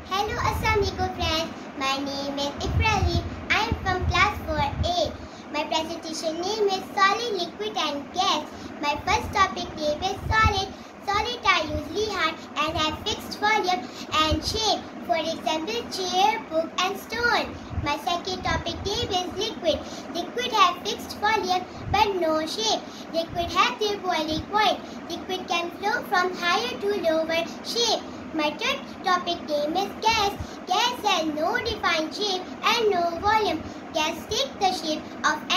Hello, Assalamualaikum friends. My name is Ibrahim. I am from class 4A. My presentation name is Solid, Liquid and Gas. My first topic name is Solid. Solid are usually hard and have fixed volume and shape. For example, chair, book and stone. My second topic name is Liquid. Liquid have fixed volume but no shape. Liquid have their boiling point. Liquid can flow from higher to lower shape. My third topic name is Gas. Gas has no defined shape and no volume. Gas takes the shape of